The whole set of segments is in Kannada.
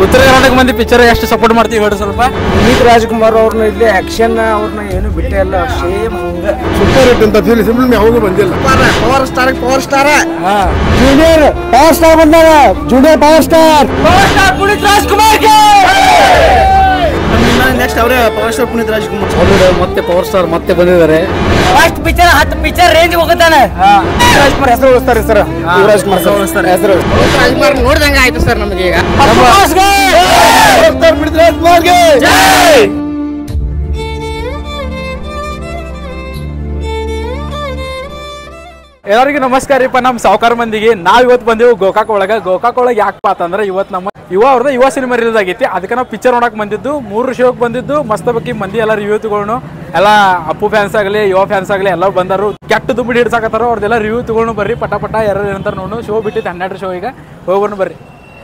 ಉತ್ತರ ಕರ್ನಾಟಕ ಮಂದಿ ಪಿಕ್ಚರ್ ಎಷ್ಟು ಸಪೋರ್ಟ್ ಮಾಡ್ತೀವಿ ಹೇಳಿ ಸ್ವಲ್ಪ. ಪುನೀತ್ ರಾಜ್ಕುಮಾರ್ ಅವ್ರನ್ನ ಇಲ್ಲಿ ಆಕ್ಷನ್ ಅವ್ರನ್ನ ಏನು ಬಿಟ್ಟೇ ಇಲ್ಲ, ಸೇಮ್ ಹಂಗ ಸೂಪರ್ ಹಿಟ್ ಅಂತ ಫೀಲ್ ಸಿಂಪಲ್ ಯಾವಾಗೂ ಬಂದಿಲ್ಲ. Power star junior power star ಬಂದಾಗ ಜೂನಿಯರ್ ಪವರ್ ಸ್ಟಾರ್ ಪುನೀತ್ ರಾಜ್ಕುಮಾರ್ಗೆ ನೆಕ್ಸ್ಟ್ ಅವರೇ ಪವರ್ ಸ್ಟಾರ್ ಪುನೀತ್ ರಾಜ್ಕುಮಾರ್ ಮತ್ತೆ ಪವರ್ ಸ್ಟಾರ್ ಮತ್ತೆ ಬಂದಿದ್ದಾರೆ. ಫಸ್ಟ್ ಪಿಕ್ಚರ್ 10 ಪಿಕ್ಚರ್ ರೇಂಜ್ ಹೋಗುತ್ತಾನೆ. ರಾಜ್ಕುಮಾರ್ ಹೆಸರು ಉಳಿಸ್ತಾರೆ ಸರ್, ರಾಜ್ಕುಮಾರ್ ಹೆಸರು ರಾಜ್ಕುಮಾರ್ ನೋಡಿದಂಗ ಆಯ್ತು ಸರ್ ನಮಗೆ. ಈಗ ಪುನೀತ್ ರಾಜ್ಕುಮಾರ್ಗೆ ಎಲ್ಲರಿಗೂ ನಮಸ್ಕಾರ ರೀಪ. ನಮ್ಮ ಸಾವುಕಾರ ಮಂದಿಗೆ ನಾವ್ ಇವತ್ತು ಬಂದೇವು ಗೋಕಾಕ್ ಒಳಗೆ ಯಾಕಪ್ಪ ಅಂತಂದ್ರೆ ಇವತ್ತು ನಮ್ಮ ಅವ್ರದ್ದು ಯುವ ಸಿನಿಮಾ ರಿಲೀಸ್ ಆಗೈತಿ. ಅದಕ್ಕೆ ನಾವು ಪಿಕ್ಚರ್ ನೋಡಕ್ ಬಂದಿದ್ದು 3 ಶೋಕ್ ಬಂದಿದ್ದು. ಮಸ್ತ್ ಬಗ್ಗೆ ಮಂದಿ ಎಲ್ಲ ರಿವ್ಯೂ ತಗೊಂಡು ಎಲ್ಲ ಅಪ್ಪು ಫ್ಯಾನ್ಸ್ ಆಗಲಿ ಯುವ ಫ್ಯಾನ್ಸ್ ಆಗಲಿ ಎಲ್ಲ ಬಂದರು. ಕೆಟ್ಟ ದುಂಬಿಡಿ ಹಿಡ್ಸಾಕತ್ತಾರ ಅವ್ರದ್ದೆಲ್ಲ ರಿವ್ಯೂ ತಗೊಂಡು ಬರ್ರಿ ಪಟ ಯಾರು ಏನಂತಾರೆ ನೋಡು. ಶೋ ಬಿಟ್ಟಿತ್ತು 12 ಶೋ, ಈಗ ಹೋಗ್ಬರ್ನು ಬರ್ರಿ.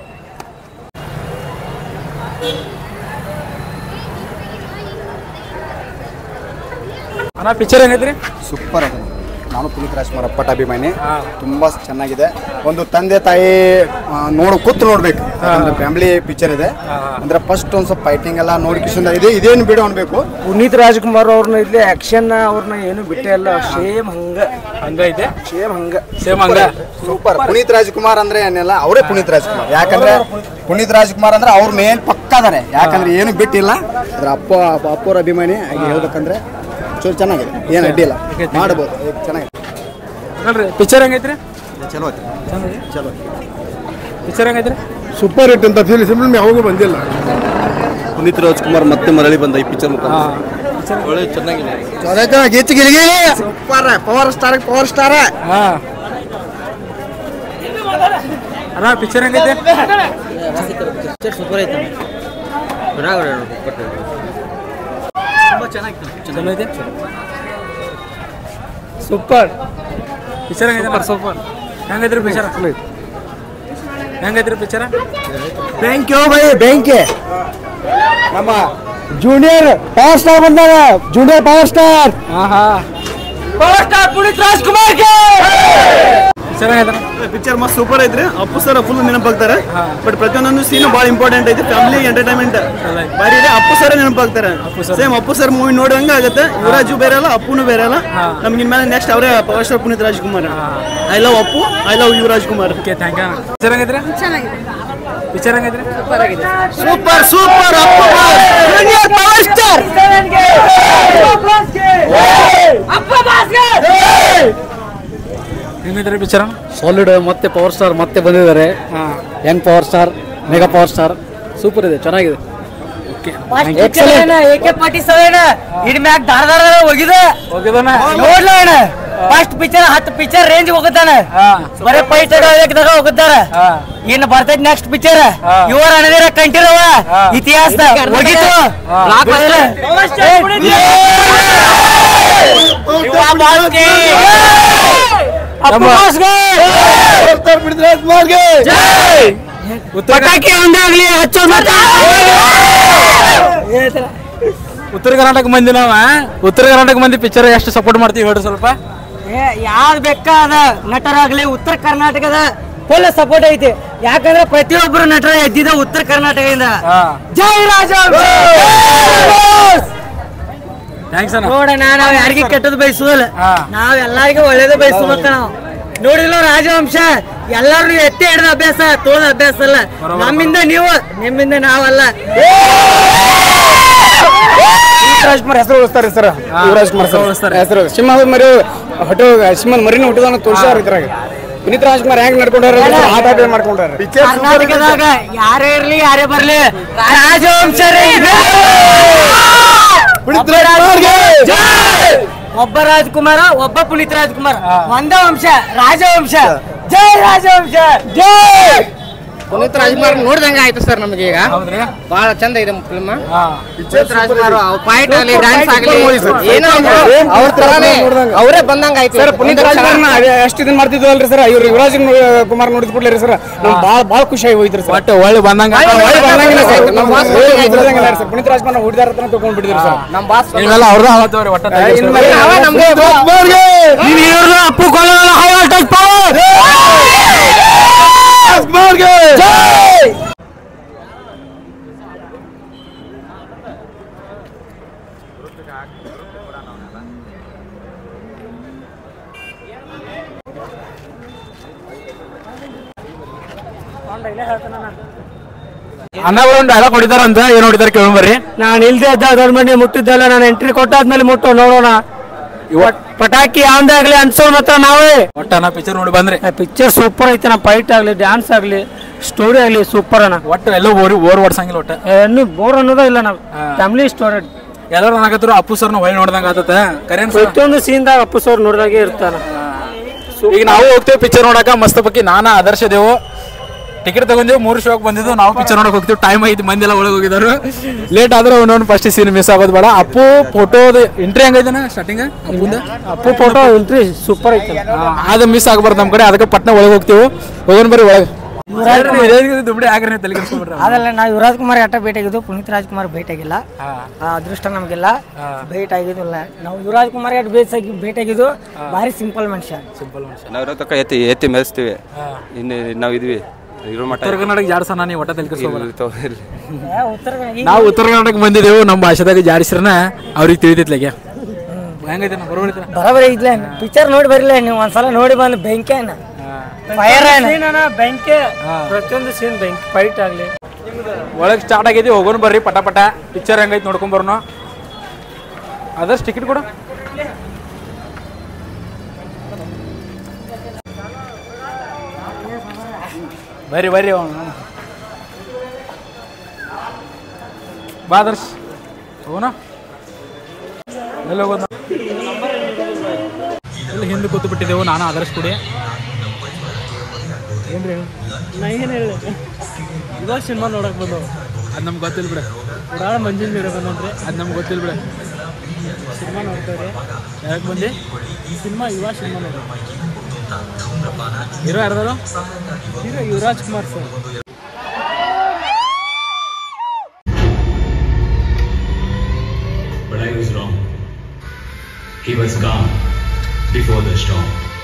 ಅಣ್ಣ ಪಿಕ್ಚರ್ ಹೆಂಗೈತ್ರಿ? ಸೂಪರ್ ಅದ. ನಾನು ಪುನೀತ್ ರಾಜ್ಕುಮಾರ್ ಪಟ್ಟಾಭಿಮಾನಿ. ತುಂಬಾ ಚೆನ್ನಾಗಿದೆ. ಒಂದು ತಂದೆ ತಾಯಿ ಕೂತು ನೋಡ್ಬೇಕು, ಫ್ಯಾಮಿಲಿ ಪಿಕ್ಚರ್ ಇದೆ. ಅಂದ್ರೆ ಫಸ್ಟ್ ಒಂದ್ ಸ್ವಲ್ಪ ಫೈಟಿಂಗ್ ಎಲ್ಲ ನೋಡಿ ಕಿಶನ್ ಇದೆ, ಇದೇನು ಬಿಡು ಅನ್ಬೇಕು. ಪುನೀತ್ ರಾಜ್ಕುಮಾರ್ ಅವ್ರನ್ನ ಇಲ್ಲಿ ಆಕ್ಷನ್ ಅವ್ರನ್ನ ಏನು ಬಿಟ್ಟೇ ಇಲ್ಲ, ಸೇಮ್ ಹಂಗೈತೆ, ಸೇಮ್ ಹಂಗ ಸೂಪರ್. ಪುನೀತ್ ರಾಜ್ಕುಮಾರ್ ಅಂದ್ರೆ ಏನಿಲ್ಲ, ಅವರೇ ಪುನೀತ್ ರಾಜ್ಕುಮಾರ್. ಯಾಕಂದ್ರೆ ಪುನೀತ್ ರಾಜ್ಕುಮಾರ್ ಅಂದ್ರೆ ಅವ್ರ ಮೇನ್ ಪಕ್ಕದಾರೆ. ಯಾಕಂದ್ರೆ ಏನು ಬಿಟ್ಟಿಲ್ಲ. ಅದ್ರ ಅಪ್ಪವ್ರ ಅಭಿಮಾನಿ ಹಾಗೆ ಹೇಳ್ಬೇಕಂದ್ರೆ ಚೂರು ಚೆನ್ನಾಗಿದೆ, ಏನು ಅಡ್ಡಿಲ್ಲ, ಮಾಡಬಹುದು, ಚೆನ್ನಾಗಿದೆ. ನೋಡ್ರಿ ಪಿಕ್ಚರ್ ಹೆಂಗೈತ್ರಿ? ಚಲೋ ಚಲೋ ಪಿಕ್ಚರ್ ಹೆಂಗೈತ್ರಿ? ಸೂಪರ್ ಹಿಟ್ ಅಂತ ಫೀಲ್ ಸಿಂಪಲ್ ಯಾವಾಗೂ ಬಂದಿಲ್ಲ. ಪುನೀತ್ ರಾಜ್ಕುಮಾರ್ ಮತ್ತೆ ಮರಳಿ ಬಂದ ಈ ಪಿಕ್ಚರ್ ಒಳ್ಳೆ ಚೆನ್ನಾಗಿದೆ. ಸೂಪರ್ ಪವರ್ ಸ್ಟಾರ್ ಅಣ್ಣ ಪಿಕ್ಚರ್ ಹೆಂಗೈತೆ? ಸೂಪರ್ ಐತೆ, ಸೂಪರ್ ಪಿಕ್ಚರ್ ಹೆಂಗೈತೆ? ಸೂಪರ್ ಹೆಂಗೈತ್ರಿ ಪಿಕ್ಚರ್? ಹೆಂಗೈತ್ರಿ ಪಿಕ್ಚರ್? ಬ್ಯಾಂಕ್ ನಮ್ಮ ಜೂನಿಯರ್ ಪವರ್ ಸ್ಟಾರ್ ಬಂದಾಗ ಜೂನಿಯರ್ ಪವರ್ ಸ್ಟಾರ್ ಪುನೀತ್ ರಾಜ್ಕುಮಾರ್ಗೆ ಪಿಕ್ಚರ್ ಮಸ್ತ್ ಸೂಪರ್ ಐತ್ರಿ. ಅಪ್ಪು ಸರ್ ಫುಲ್ ನೆನಪಾಗ್ತಾರೆ. ಬಟ್ ಪ್ರತಿಯೊಂದೊಂದು ಸೀನ್ ಬಹಳ ಇಂಪಾರ್ಟೆಂಟ್ ಐತಿ. ಫ್ಯಾಮಿಲಿ ಎಂಟರ್ಟೈನ್ಮೆಂಟ್ ಬಾರಿ ಇದೆ. ಅಪ್ಪು ಸರ್ ನೆನಪಾಗ್ತಾರೆ. ಸೇಮ್ ಅಪ್ಪು ಸರ್ ಮೂವಿ ನೋಡಿದಂಗ ಆಗುತ್ತೆ. ಯುವರಾಜು ಬೇರೆ ಅಲ್ಲ, ಅಪ್ಪುನು ಬೇರೆ ಅಲ್ಲ. ನಮ್ಗೆ ಇನ್ಮೇಲೆ ನೆಕ್ಸ್ಟ್ ಅವರೇ power star Puneeth Rajkumar. I love Appu, I love Yuvaraj Kumar. Picture ಹೆಂಗೈತ್ರಿ? ಪಿಕ್ಚರ್ ಹೆಂಗೈತ್ರಿ? Super Appu power star. ಹೆಂಗೈತ್ರಿ ಪಿಕ್ಚರ್? ಸಾಲಿಡ್. ಮತ್ತೆ ಪವರ್ ಸ್ಟಾರ್ ಮತ್ತೆ ಬಂದಿದ್ದಾರೆ. Young power star, mega power star. Super ಇದೆ, ಚೆನ್ನಾಗಿದೆ. ಫಸ್ಟ್ ಪಿಕ್ಚರ್ 10 ಪಿಕ್ಚರ್ ರೇಂಜ್ ಹೋಗುತ್ತಾನೆ. ಬರೀ ಫೈಟ್ ಹೋಗುತ್ತಾರ. ಇನ್ನು ಬರ್ತೈತಿ ನೆಕ್ಸ್ಟ್ ಪಿಕ್ಚರ್ ಇವರ ಅಣದಿರ ಕಂಟಿನ್ಯೂ ಇತಿಹಾಸ ಹೋಗಿತ್ತು. ಪಟಾಕಿ ಒಂದಾಗ್ಲಿ ಹಚ್ಚೋ. ಉತ್ತರ ಕರ್ನಾಟಕ ಮಂದಿ ನಾವ ಉತ್ತರ ಕರ್ನಾಟಕ ಮಂದಿ ಪಿಕ್ಚರ್ ಎಷ್ಟು ಸಪೋರ್ಟ್ ಮಾಡ್ತೀವಿ ಹೇಳಿ ಸ್ವಲ್ಪ. ಯಾರು ಬೇಕಾದ ನಟರಾಗ್ಲಿ ಉತ್ತರ ಕರ್ನಾಟಕದ ಫುಲ್ ಸಪೋರ್ಟ್ ಐತಿ. ಯಾಕಂದ್ರೆ ಪ್ರತಿಯೊಬ್ಬರು ನಟರ ಎದ್ದಿದ ಉತ್ತರ ಕರ್ನಾಟಕದಿಂದ. ಜೈ ರಾಜ ನೋಡೋಣ. ನಾವ್ ಯಾರಿಗೂ ಕೆಟ್ಟದ್ದು ಬಯಸುದಲ್ಲ, ನಾವ್ ಎಲ್ಲರಿಗೂ ಒಳ್ಳೇದು ಬಯಸ್ಬೇಕ. ನಾವು ನೋಡಿದ್ಲ ರಾಜವಂಶ ಎಲ್ಲಾರು ಎತ್ತಿ ಹಿಡಿದ ಅಭ್ಯಾಸ, ತೋದ ಅಭ್ಯಾಸ ಅಲ್ಲ. ನಮ್ಮಿಂದ ನೀವು, ನಿಮ್ಮಿಂದ ನಾವಲ್ಲ. ರಾಜ್ಕುಮಾರ್ ಹೆಸರು ಉಳಿಸ್ತಾರೆ ಸರ್. ಯುವರಾಜ್ ಕುಮಾರ್ ಹೆಸರು ಸಿಂಹ ಮರಿ ಸಿಂಹದ ಮರಿನ ಹುಟ್ಟಿದ ತೋರಿಸ್ಯಾರ ಇದ್ರಾಗ. ಪುನೀತ್ ರಾಜ್ಕುಮಾರ್ ಹೆಂಗ್ ನಡ್ಕೊಂಡಾರ, ಆಟ ಮಾಡ್ಕೊಂಡಾರ. ಕರ್ನಾಟಕದಾಗ ಯಾರೇ ಇರ್ಲಿ ಯಾರೇ ಬರ್ಲಿ ರಾಜವಂಶ ಒಬ್ಬ ರಾಜ್ಕುಮಾರ, ಒಬ್ಬ ಪುನೀತ್ ರಾಜ್ಕುಮಾರ್, ಒಂದ ವಂಶ ರಾಜವಂಶ. ಜೈ ರಾಜವಂಶ, ಜೈ ಪುನೀತ್ ರಾಜ್ಕುಮಾರ್ ನೋಡಿದಂಗ ಆಯ್ತು ಸರ್ ನಮಗೆ. ಈಗ ಬಹಳ ಚಂದ ಇದೆ ಫಿಲ್ಮ್. ಪುನೀತ್ ರಾಜ್ಕುಮಾರ್ ಫೈಟ್ ಆಗಲಿ, ಡ್ಯಾನ್ಸ್ ಆಗಲಿ, ಏನೋ ಅವರೇ ಬಂದಂಗ ಆಯ್ತು ಸರ್. ಪುನೀತ್ ರಾಜ್ಕುಮಾರ್ ಎಷ್ಟು ದಿನ ಮಾಡ್ತಿದ್ವಿ ಅಲ್ರಿ ಸರ್. ಇವ್ರು ಯುವರಾಜ್ ಕುಮಾರ್ ನೋಡಿದ್ ಕೂಡಲೇ ಸರ್ ನಮ್ಗೆ ಬಹಳ ಖುಷಿ ಆಗಿ ಹೋಯ್ತು ಸರ್. ಒಟ್ಟು ಒಳ್ಳೆ ಬಂದಂಗ ಸರ್. ಪುನೀತ್ ರಾಜ್ಕುಮಾರ್ ಹುಡಿದಾರ ತಗೊಂಡ್ಬಿಟ್ಟಿದ್ರು ಸರ್. ನಮ್ಮ ಬಾಸ್ ಅವ್ರದ್ದು ಅವತ್ತವ್ರಿ ಒಟ್ಟ ಅಪ್ಪು ಅನ್ನಗಳು ಒಂದು ಡೈಲಾಗ್ ಹೊಡಿತಾರಂತ ಏನ್ ಹೊಡಿತಾರ ಕೇಳೋಣ ಬರ್ರಿ. ನಾನು ಇಲ್ದೇ ಇದ್ದ ದೊಡ್ಡ ಮಂಡಿ ಮುಟ್ಟಿದ್ದಲ್ಲ, ನಾನು ಎಂಟ್ರಿ ಕೊಟ್ಟಾದ್ಮೇಲೆ ಮುಟ್ಟೋ ನೋಡೋಣ. ಪಟಾಕಿ ಯಾವ್ದಾಗ್ಲಿ ಅನ್ಸೋನ್ ಹತ್ರ ನಾವೇ. ಒಟ್ಟ ನಾ ಪಿಕ್ಚರ್ ನೋಡಿ ಬಂದ್ರಿ. ಪಿಕ್ಚರ್ ಸೂಪರ್ ಐತೆ. ನಾ ಫೈಟ್ ಆಗ್ಲಿ, ಡ್ಯಾನ್ಸ್ ಆಗ್ಲಿ, ಸ್ಟೋರಿ ಆಗ್ಲಿ ಸೂಪರ್ ಅಣ್ಣ. ಒಟ್ಟು ಎಲ್ಲ ಓರ್ ಓಡ್ಸಂಗಿಲ್ಲ. ಒಟ್ಟ ಇನ್ನು ಬೋರ್ ಅನ್ನೋದ ಇಲ್ಲ. ನಾವು ಫ್ಯಾಮಿಲಿ ಸ್ಟೋರಿ. ಎಲ್ಲರೂ ನನಗತ್ರು ಅಪ್ಪು ಸರ್ನ ಹೊಳ್ ನೋಡ್ದಂಗ ಆತತ. ಕರೆನ್ ಪ್ರತಿಯೊಂದು ಸೀನ್ದಾಗ ಅಪ್ಪು ಸರ್ ನೋಡ್ದಾಗೆ ಇರ್ತಾನ. ಈಗ ನಾವು ಹೋಗ್ತೇವೆ ಪಿಕ್ಚರ್ ನೋಡಕ. ಮಸ್ತ್ ಬಗ್ಗೆ ನಾನಾ ಆದರ್ಶ ದೇವು ಟಿಕೆಟ್ ತಗೊಂಡೇವು. 3 ಶೋಕ್ ಬಂದಿದ್ದು. ನಾವು ಪಿಕ್ಚರ್ ನೋಡಕ್ ಹೋಗ್ತೀವಿ. ಟೈಮ್ ಐತಿ, ಮಂದಿ ಎಲ್ಲ ಒಳಗೆ ಹೋಗಿದಾರು. ಲೇಟ್ ಆದ್ರೆ ಒಂದೊಂದು ಫಸ್ಟ್ ಸೀನ್ ಮಿಸ್ ಆಗೋದು ಬೇಡ. ಅಪ್ಪು ಫೋಟೋದ ಎಂಟ್ರಿ ಹಂಗೈತನ starting. Appu photo entry super ಐತೆ. ಅದು ಮಿಸ್ ಆಗಬಾರ್ದು ನಮ್ಮ ಕಡೆ. ಅದಕ್ಕೆ ಪಟ್ನ ಒಳಗೆ ಹೋಗ್ತೀವಿ. ಹೋಗೋಣ ಬರ್ರಿ ಒಳಗೆ. ದುಬಡಿ ಆಗ್ರಿ ತಲೆ ಕೆಡಿಸ್ಕೊಂಡ್ಬಿಡ್ರಿ. ಅದಲ್ಲ, ನಾವು ಯುವರಾಜ್ ಕುಮಾರ್ ಅಟ್ಟ ಭೇಟಿ ಆಗಿದ್ದು, ಪುನೀತ್ ರಾಜ್ಕುಮಾರ್ ಭೇಟಿ ಆಗಿಲ್ಲ. ಅದೃಷ್ಟ ನಮಗೆಲ್ಲ ಭೇಟಿ ಆಗಿದ್ದಿಲ್ಲ. ನಾವು ಯುವರಾಜ್ ಕುಮಾರ್ ಭೇಟಿ ಆಗಿದ್ದು. ಭಾರಿ ಸಿಂಪಲ್ ಮನುಷ್ಯ. ನಾವು ತಕ್ಕ ಎತ್ತಿ ಮೆರೆಸ್ತೀವಿ. ಇನ್ನು ನಾವು ಇದ್ವಿ ಉತ್ತರ ಕರ್ನಾಟಕ ಜಾಡ್ಸಣ. ನೀವು ಒಟ್ಟ ತಲೆ ಕೆಡಿಸ್ಕೊಂಡ್ರಿ. ನಾವು ಉತ್ತರ ಕರ್ನಾಟಕ ಬಂದಿದ್ದೇವು. ನಮ್ಮ ಭಾಷೆದಾಗ ಜಾಡಿಸ್ರನ ಅವ್ರಿಗೆ ತಿಳಿದಿತ್ಲಾಗೆ ಹೆಂಗೈತೆ ಬರೋಬರಿ ಇದ್ಲ. ಪಿಕ್ಚರ್ ನೋಡಿ ಬರಲಿಲ್ಲ ನೀವು ಒಂದ್ಸಲ ನೋಡಿ ಬಂದು. ಬೆಂಕಿ ಬೆಂಕಿ, ಪ್ರತಿಯೊಂದು ಸೀನ್ ಬೆಂಕಿ. ಫೈಟ್ ಆಗ್ಲಿ ಒಳಗೆ ಸ್ಟಾರ್ಟ್ ಆಗೈತಿ. ಹೋಗೋಣ ಬರ್ರಿ ಪಟ ಪಟ. ಪಿಕ್ಚರ್ ಹೆಂಗೈತಿ ನೋಡ್ಕೊಂಡ್ ಬರೋಣ. ಅದಷ್ಟು ಟಿಕೆಟ್ ಕೊಡು. ಬರ್ರಿ ಬರ್ರಿ ಬಾ ಆದರ್ಶ್ ಹೋಗೋಣ. ಎಲ್ಲಿ ಹೋಗೋದು? ಎಲ್ಲಿ ಹಿಂದೆ ಕೂತು ಬಿಟ್ಟಿದ್ದೆವು ನಾನು ಆದರ್ಶ್ ಕೂಡಿ. ಏನ್ರಿ ಏನು ಹೇಳಿ, ಇವಾಗ ಸಿನಿಮಾ ನೋಡಕ್ ಬಂದವು. ಅದು ನಮ್ಗೆ ಗೊತ್ತಿಲ್ಲ ಬಿಡ. ಉಡಾಳ ಮಂಜಿನ ನೀರು ಬಂದ್ರಿ. ಅದು ನಮ್ಗೆ ಗೊತ್ತಿಲ್ಲ ಬಿಡ. ಸಿನಿಮಾ ನೋಡ್ತಾರೆ. ಯಾಕೆ ಬಂದು ಸಿನಿಮಾ ಇವಾಗ ಸಿನಿಮಾ ನೋಡ್ರಿ. ಹೀರೋ ಯಾರ್ದಾರು? Hero Yuvaraj Kumar sir. But I was wrong. He was calm before the storm.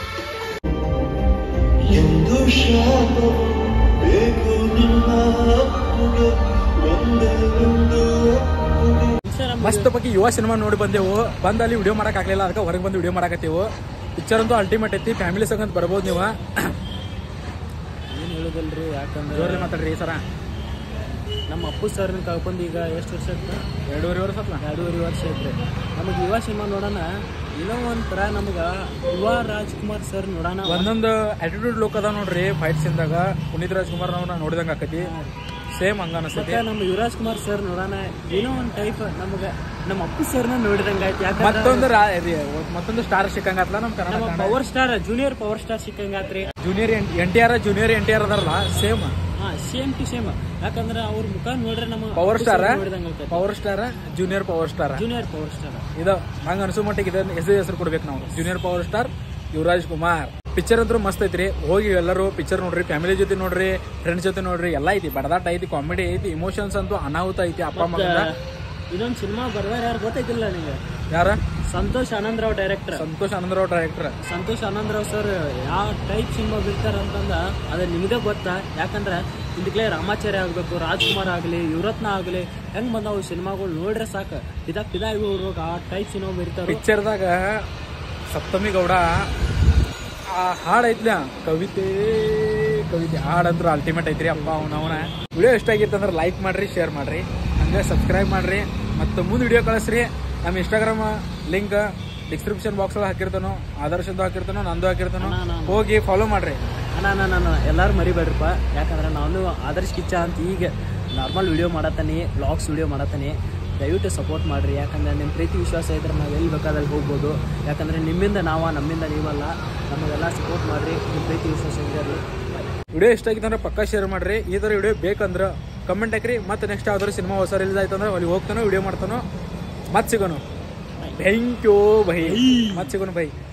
ಮಸ್ತ್ ಬಗ್ಗೆ ಯುವ ಸಿನಿಮಾ ನೋಡಿ ಬಂದೆವು. ಬಂದು ಅಲ್ಲಿ ವಿಡಿಯೋ ಮಾಡಕ್ ಆಗ್ಲಿಲ್ಲ. ಅದಕ್ಕೆ ಹೊರಗೆ ಬಂದು ವಿಡಿಯೋ ಮಾಡಕತ್ತೀವಿ. ಪಿಕ್ಚರ್ ಅಂತೂ ಅಲ್ಟಿಮೇಟ್ ಐತಿ. ಫ್ಯಾಮಿಲಿ ಸಂಗಂತ ಬರ್ಬೋದು ನೀವು. ಏನು ಹೇಳೋದಲ್ರಿ, ಯಾಕಂದ್ರೆ ಜೋರಲ್ಲಿ ಮಾತಾಡ್ರಿ ಸರ. ನಮ್ಮ ಅಪ್ಪು ಸರ್ನ ಕಳ್ಕೊಂಡು ಈಗ ಎಷ್ಟು ವರ್ಷ ಆಯ್ತು? 2.5 ವರ್ಷ ಆತ್ಲ. 2.5 ವರ್ಷ ಐತ್ರಿ. ನಮಗೆ ಯುವ ಸಿನಿಮಾ ನೋಡೋಣ. ಇನ್ನೂ ಒಂಥರ ನಮ್ಗೆ ಯುವ ರಾಜ್ಕುಮಾರ್ ಸರ್ ನೋಡೋಣ. ಒಂದೊಂದು ಆಟಿಟ್ಯೂಡ್ ಲುಕ್ ಅದ ನೋಡ್ರಿ. ಫೈಟ್ ಸೀನ್ದಾಗ ಪುನೀತ್ ರಾಜ್ಕುಮಾರ್ ನಾವು ನೋಡಿದಂಗೆ ಆಕತಿ. ಸೇಮ್ ಹಂಗ ಅನಿಸ್ತೈತಿ. ನಮ್ಮ ಯುವರಾಜ್ ಕುಮಾರ್ ಸರ್ ನೋಡೋಣ. ಏನೋ ಒಂದು ಟೈಪ್ ನಮಗೆ ನಮ್ಮ ಅಪ್ಪು ಸರ್ನ ನೋಡಿದಂಗೆ ಆಯ್ತು. ಯಾಕೆ ಮತ್ತೊಂದು ಸ್ಟಾರ್ ಸಿಕ್ಕಂಗತ್ಲ ನಮ್ಮ Kannada. Power star, junior power star ಸಿಕ್ಕಂಗಾತ್ರಿ. ಜೂನಿಯರ್ ಎನ್.ಟಿ.ಆರ್ ಅದಾರಲ್ಲ ಸೇಮ್. Same to same. ಯಾಕಂದ್ರೆ ಅವ್ರ ಮುಖ ನೋಡ್ರೆ ನಮ್ಮ power star junior power star ಇದು ಹಂಗ ಅನ್ಸೋ ಮಟ್ಟಿಗೆ ಇದನ್ನ ಹೆಸರು ಕೊಡ್ಬೇಕು ನಾವು. Junior power star Yuvaraj Kumar. Picture ಅಂತೂ ಮಸ್ತ್ ಐತ್ರಿ. ಹೋಗಿ ಎಲ್ಲರೂ ಪಿಕ್ಚರ್ ನೋಡ್ರಿ. ಫ್ಯಾಮಿಲಿ ಜೊತೆ ನೋಡ್ರಿ, ಫ್ರೆಂಡ್ಸ್ ಜೊತೆ ನೋಡ್ರಿ. ಎಲ್ಲ ಐತಿ. ಬಡದಾಟ ಐತಿ, ಕಾಮಿಡಿ ಐತಿ, ಇಮೋಷನ್ಸ್ ಅಂತೂ ಅನಾಹುತ ಐತಿ. ಅಪ್ಪ ಅಮ್ಮ ಇದೊಂದು ಸಿನಿಮಾ ಬರ್ದಾರ ಯಾರು ಗೊತ್ತೈತಿಲ್ಲ ನಿಮಗೆ? ಯಾರ? ಸಂತೋಷ್ ಆನಂದರಾವ್ ಡೈರೆಕ್ಟರ್. ಸಂತೋಷ್ ಆನಂದರಾವ್ ಸರ್ ಯಾವ ಟೈಪ್ ಸಿನಿಮಾ ಬಿಡ್ತಾರ ಅಂತಂದ ಅದು ನಿಮ್ಗೆ ಗೊತ್ತಾ? ಯಾಕಂದ್ರೆ ಇದಕ್ಕೆ ರಾಮಾಚಾರ್ಯ ಆಗ್ಬೇಕು, ರಾಜ್ಕುಮಾರ್ ಆಗಲಿ, ಯುವರತ್ನ ಆಗಲಿ, ಹೆಂಗ್ ಬಂದಾವು ಸಿನಿಮಾಗಳು ನೋಡ್ರೆ ಸಾಕು ಪಿದಾಗಿ ಹೋಗ್ಬೇಕು. ಆ ಟೈಪ್ ಸಿನಿಮಾ ಬಿಡ್ತಾರೆ. ಪಿಕ್ಚರ್ದಾಗ ಸಪ್ತಮಿ ಗೌಡ ಆ ಹಾಡು ಐತ್ಲ, ಕವಿತೆ ಹಾಡಂದ್ರು ಅಲ್ಟಿಮೇಟ್ ಐತ್ರಿ. ಅಪ್ಪ ಅವನ ವಿಡಿಯೋ ಇಷ್ಟ ಆಗಿತ್ತು ಅಂದ್ರೆ ಲೈಕ್ ಮಾಡ್ರಿ, ಶೇರ್ ಮಾಡ್ರಿ, ಹಂಗೆ ಸಬ್ಸ್ಕ್ರೈಬ್ ಮಾಡ್ರಿ. ಮತ್ತು ಮುಂದೆ ವಿಡಿಯೋ ಕಳಿಸ್ರಿ. ನಮ್ಮ ಇನ್ಸ್ಟಾಗ್ರಾಮ್ ಲಿಂಕ್ ಡಿಸ್ಕ್ರಿಪ್ಷನ್ ಬಾಕ್ಸ್ ಅಲ್ಲಿ ಹಾಕಿರ್ತಾನೋ, ಆದರ್ಶದ್ದು ಹಾಕಿರ್ತಾನೋ, ನಂದು ಹಾಕಿರ್ತಾನೋ, ಹೋಗಿ ಫಾಲೋ ಮಾಡ್ರಿ. ನಾನು ಎಲ್ಲರೂ ಮರಿಬೇಡ್ರಪ್ಪ. ಯಾಕಂದ್ರೆ ನಾನು ಆದರ್ಶ್ ಕಿಚ್ಚ ಅಂತ ಈಗ ನಾರ್ಮಲ್ ವಿಡಿಯೋ ಮಾಡತ್ತಾನೆ, ವ್ಲಾಗ್ಸ್ ವಿಡಿಯೋ ಮಾಡತ್ತಾನೆ. ದಯವಿಟ್ಟು ಸಪೋರ್ಟ್ ಮಾಡಿರಿ. ಯಾಕಂದರೆ ನಿಮ್ಮ ಪ್ರೀತಿ ವಿಶ್ವಾಸ ಇದ್ರೆ ನಾವು ಎಲ್ಲಿ ಬೇಕಾದಲ್ಲಿ ಹೋಗ್ಬೋದು. ಯಾಕಂದರೆ ನಿಮ್ಮಿಂದ ನಮ್ಮಿಂದ ನೀವಲ್ಲ. ನಮಗೆಲ್ಲ ಸಪೋರ್ಟ್ ಮಾಡಿರಿ. ನಿಮ್ಮ ಪ್ರೀತಿ ವಿಶ್ವಾಸ ಇದ್ದರೆ ವಿಡಿಯೋ ಇಷ್ಟ ಆಗಿತ್ತಂದ್ರೆ ಪಕ್ಕ ಶೇರ್ ಮಾಡ್ರಿ. ಈ ಥರ ವಿಡಿಯೋ ಬೇಕಂದ್ರೆ ಕಮೆಂಟ್ ಹಾಕ್ರಿ. ಮತ್ತು ನೆಕ್ಸ್ಟ್ ಯಾವ್ದಾದ್ರು ಸಿನಿಮಾ ಹೊಸ ರಿಲೀಸ್ ಆಯ್ತಂದ್ರೆ ಅಲ್ಲಿ ಹೋಗ್ತಾನೋ, ವಿಡಿಯೋ ಮಾಡ್ತಾನೋ. ಮತ್ತೆ ಸಿಗೋನು. Thank you by. ಮತ್ತೆ ಸಿಗೋನು ಬೈ.